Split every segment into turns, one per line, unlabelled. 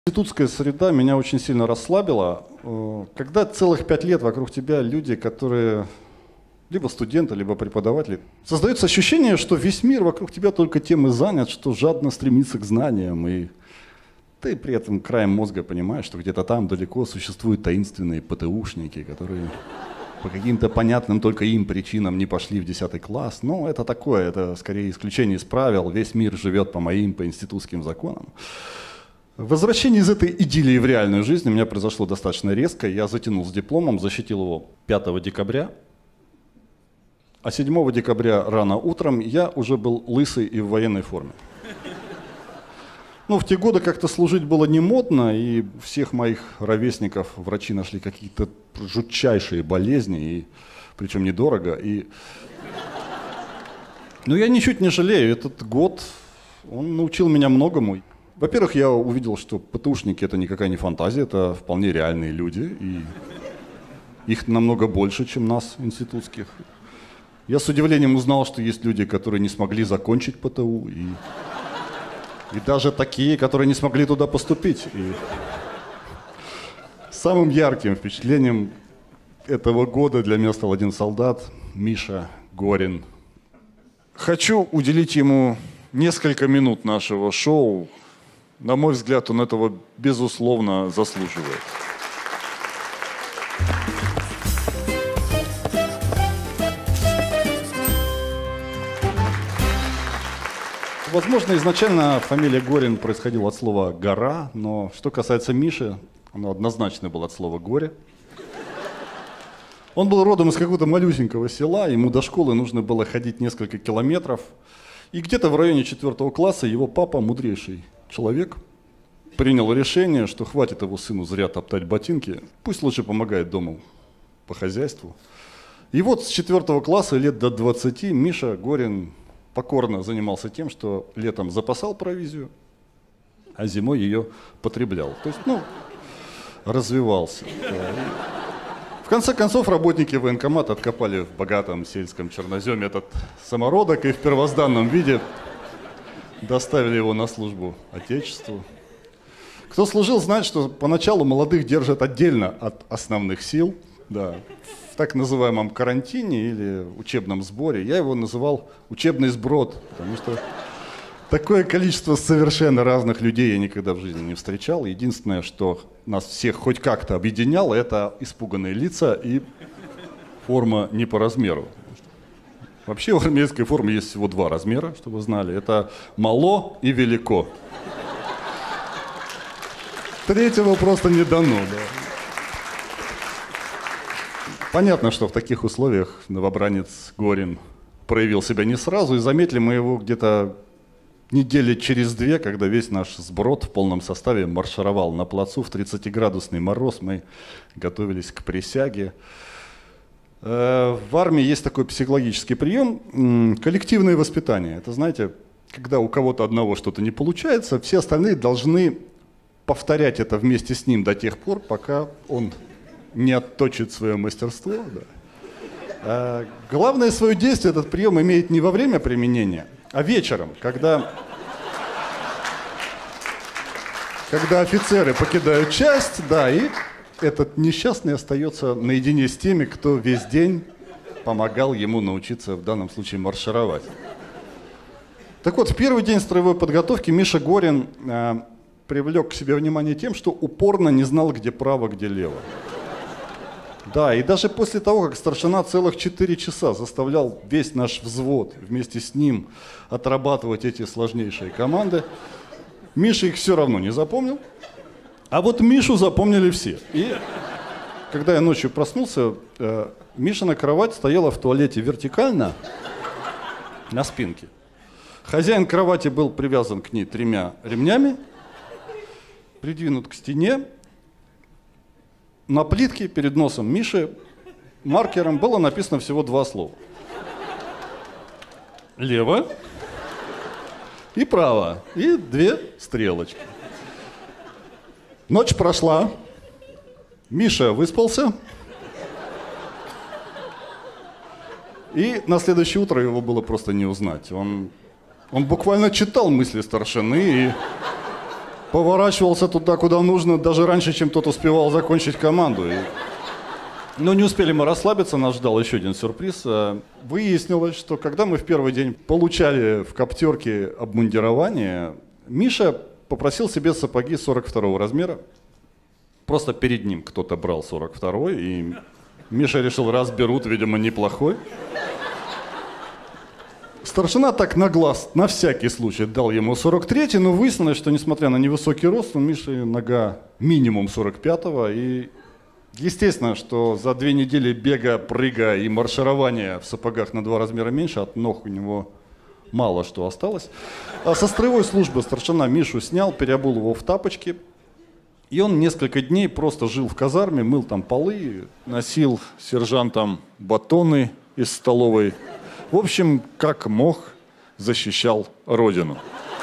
Институтская среда меня очень сильно расслабила. Когда целых 5 лет вокруг тебя люди, которые либо студенты, либо преподаватели, создается ощущение, что весь мир вокруг тебя только тем и занят, что жадно стремится к знаниям, и ты при этом краем мозга понимаешь, что где-то там далеко существуют таинственные ПТУшники, которые по каким-то понятным только им причинам не пошли в 10 класс. Но это такое, это скорее исключение из правил. Весь мир живет по институтским законам. Возвращение из этой идиллии в реальную жизнь у меня произошло достаточно резко. Я затянул с дипломом, защитил его 5 декабря. А 7 декабря рано утром я уже был лысый и в военной форме. Ну, в те годы как-то служить было не модно, и всех моих ровесников врачи нашли какие-то жутчайшие болезни, и, причем недорого. Но я ничуть не жалею. Этот год, он научил меня многому. Во-первых, я увидел, что ПТУшники — это никакая не фантазия, это вполне реальные люди, и их намного больше, чем нас, институтских. Я с удивлением узнал, что есть люди, которые не смогли закончить ПТУ, и даже такие, которые не смогли туда поступить. И самым ярким впечатлением этого года для меня стал один солдат, Миша Горин. Хочу уделить ему несколько минут нашего шоу. На мой взгляд, он этого, безусловно, заслуживает. Возможно, изначально фамилия Горин происходила от слова «гора», но что касается Миши, оно однозначно было от слова «горе». Он был родом из какого-то малюсенького села, ему до школы нужно было ходить несколько километров. И где-то в районе 4 класса его папа, мудрейший человек, принял решение, что хватит его сыну зря топтать ботинки, пусть лучше помогает дома по хозяйству. И вот с 4 класса лет до 20 Миша Горин покорно занимался тем, что летом запасал провизию, а зимой ее потреблял. То есть, развивался. В конце концов, работники военкомата откопали в богатом сельском черноземе этот самородок и в первозданном виде доставили его на службу Отечеству. Кто служил, знает, что поначалу молодых держат отдельно от основных сил, да, в так называемом карантине или учебном сборе. Я его называл учебный сброд, потому что такое количество совершенно разных людей я никогда в жизни не встречал. Единственное, что нас всех хоть как-то объединяло, это испуганные лица и форма не по размеру. Вообще в армейской форме есть всего 2 размера, чтобы вы знали. Это мало и велико. Третьего просто не дано. Да. Понятно, что в таких условиях новобранец Горин проявил себя не сразу, и заметили мы его где-то недели через 2, когда весь наш сброд в полном составе маршировал на плацу в 30-градусный мороз. Мы готовились к присяге. В армии есть такой психологический прием – коллективное воспитание. Это, знаете, когда у кого-то одного что-то не получается, все остальные должны повторять это вместе с ним до тех пор, пока он не отточит свое мастерство. Да. Главное свое действие этот прием имеет не во время применения, а вечером, когда офицеры покидают часть, да, и этот несчастный остается наедине с теми, кто весь день помогал ему научиться, в данном случае, маршировать. Так вот, в первый день строевой подготовки Миша Горин привлек к себе внимание тем, что упорно не знал, где право, где лево. Да, и даже после того, как старшина целых 4 часа заставлял весь наш взвод вместе с ним отрабатывать эти сложнейшие команды, Миша их все равно не запомнил. А вот Мишу запомнили все. И когда я ночью проснулся, Мишина кровать стояла в туалете вертикально на спинке. Хозяин кровати был привязан к ней 3 ремнями, придвинут к стене. На плитке перед носом Миши маркером было написано всего 2 слова. Лево и право. И 2 стрелочки. Ночь прошла. Миша выспался. И на следующее утро его было просто не узнать. Он буквально читал мысли старшины и поворачивался туда, куда нужно, даже раньше, чем тот успевал закончить команду. Но не успели мы расслабиться, нас ждал еще один сюрприз. Выяснилось, что когда мы в первый день получали в коптерке обмундирование, Миша попросил себе сапоги 42 размера. Просто перед ним кто-то брал 42-й, и Миша решил, раз берут, видимо, неплохой. Старшина так на глаз, на всякий случай, дал ему 43-й, но выяснилось, что, несмотря на невысокий рост, у Миши нога минимум 45-го, и естественно, что за 2 недели бега, прыга и марширования в сапогах на 2 размера меньше, от ног у него мало что осталось. А со строевой службы старшина Мишу снял, переобул его в тапочки, и он несколько дней просто жил в казарме, мыл там полы, носил сержантам батоны из столовой. В общем, как мог, защищал родину.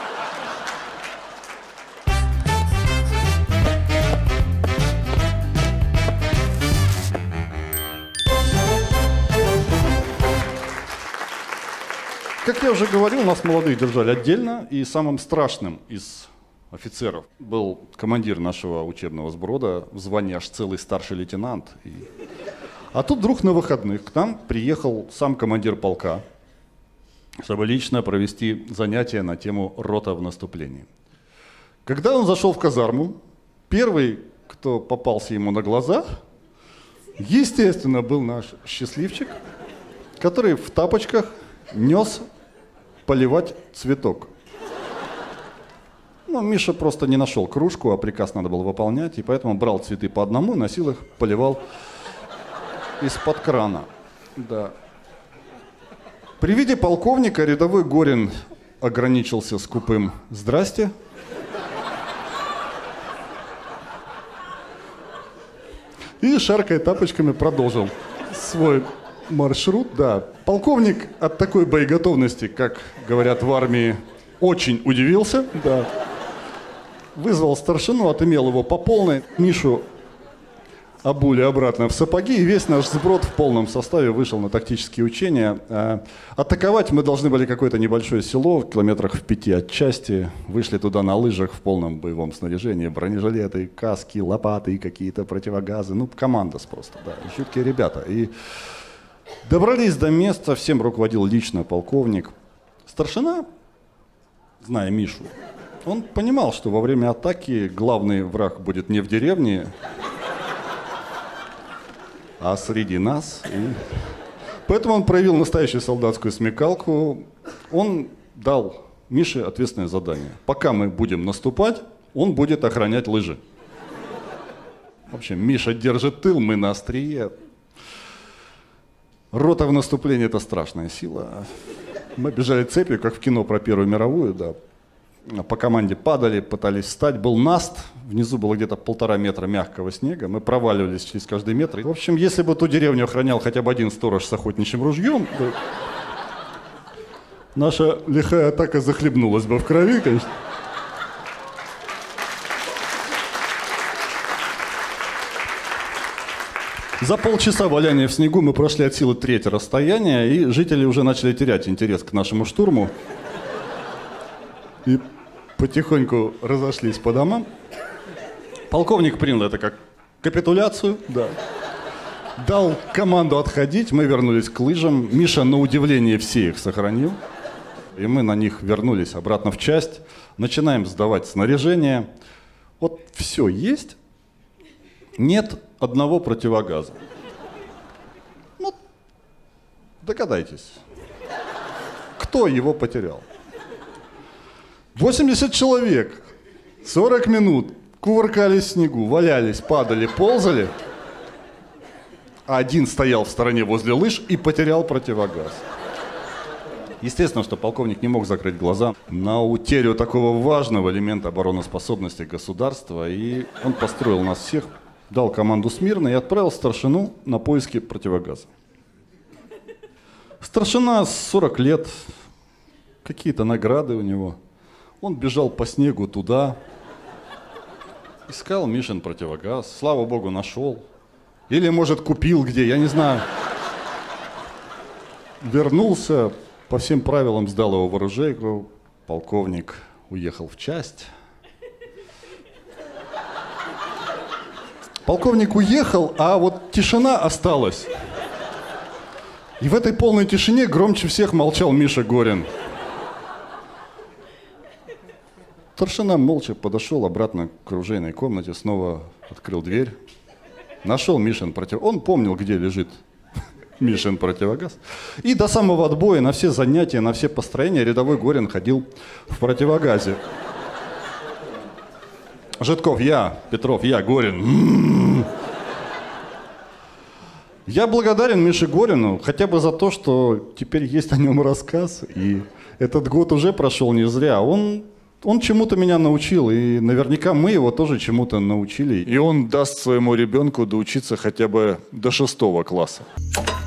Как я уже говорил, нас молодых держали отдельно, и самым страшным из офицеров был командир нашего учебного сброда, в звании аж целый старший лейтенант. А тут вдруг на выходных к нам приехал сам командир полка, чтобы лично провести занятия на тему «Рота в наступлении». Когда он зашел в казарму, первый, кто попался ему на глаза, естественно, был наш счастливчик, который в тапочках нес поливать цветок. Ну, Миша просто не нашел кружку, а приказ надо было выполнять, и поэтому брал цветы по одному, носил их, поливал из-под крана. Да. При виде полковника рядовой Горин ограничился скупым «Здрасте». И, шаркая тапочками, продолжил свой маршрут. Да. Полковник от такой боеготовности, как говорят в армии, очень удивился. Да. Вызвал старшину, отымел его по полной. Мишу обули обратно в сапоги, и весь наш сброд в полном составе вышел на тактические учения. Атаковать мы должны были какое-то небольшое село, в километрах в 5 от части. Вышли туда на лыжах в полном боевом снаряжении. Бронежилеты, каски, лопаты, какие-то противогазы. Ну, командос просто, да. Жуткие ребята. И добрались до места, всем руководил лично полковник. Старшина, зная Мишу, он понимал, что во время атаки главный враг будет не в деревне, а среди нас. И поэтому он проявил настоящую солдатскую смекалку. Он дал Мише ответственное задание. Пока мы будем наступать, он будет охранять лыжи. В общем, Миша держит тыл, мы на острие. Рота в наступлении — это страшная сила. Мы бежали цепью, как в кино про Первую мировую, да. По команде падали, пытались встать. Был наст, внизу было где-то 1,5 метра мягкого снега. Мы проваливались через каждый метр. В общем, если бы ту деревню охранял хотя бы один сторож с охотничьим ружьем, то наша лихая атака захлебнулась бы в крови, конечно. За полчаса валяния в снегу мы прошли от силы 1/3 расстояния, и жители уже начали терять интерес к нашему штурму. И потихоньку разошлись по домам. Полковник принял это как капитуляцию, да. Дал команду отходить, мы вернулись к лыжам. Миша, на удивление, все их сохранил. И мы на них вернулись обратно в часть. Начинаем сдавать снаряжение. Вот все есть, нет одного противогаза. Ну, догадайтесь, кто его потерял? 80 человек, 40 минут кувыркались в снегу, валялись, падали, ползали. А один стоял в стороне возле лыж и потерял противогаз. Естественно, что полковник не мог закрыть глаза на утерю такого важного элемента обороноспособности государства. И он построил нас всех, дал команду смирно и отправил старшину на поиски противогаза. Старшина 40 лет, какие-то награды у него. Он бежал по снегу туда, искал Мишин противогаз, слава богу, нашел. Или, может, купил где, я не знаю. Вернулся, по всем правилам сдал его в оружейку. Полковник уехал в часть. Полковник уехал, а вот тишина осталась. И в этой полной тишине громче всех молчал Миша Горин. Старшина молча подошел обратно к оружейной комнате, снова открыл дверь. Нашел Мишин противогаз. Он помнил, где лежит Мишин противогаз. И до самого отбоя на все занятия, на все построения рядовой Горин ходил в противогазе. Житков, я. Петров, я. Горин. Я благодарен Мише Горину хотя бы за то, что теперь есть о нем рассказ. И этот год уже прошел не зря. Он чему-то меня научил, и наверняка мы его тоже чему-то научили.
И он даст своему ребенку доучиться хотя бы до 6 класса.